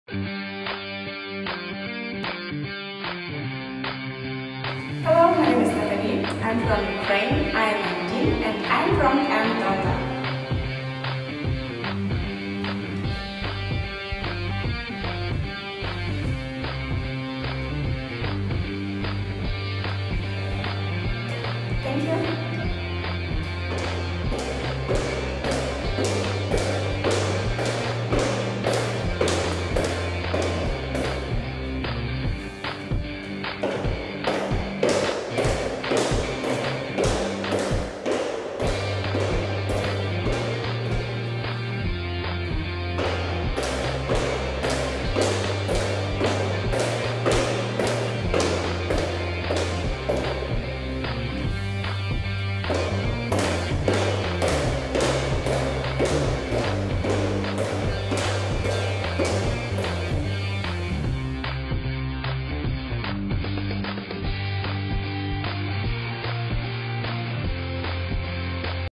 Hello, my name is Natalie. I'm from Ukraine. I am 19 and I'm from Antalya. Thank you.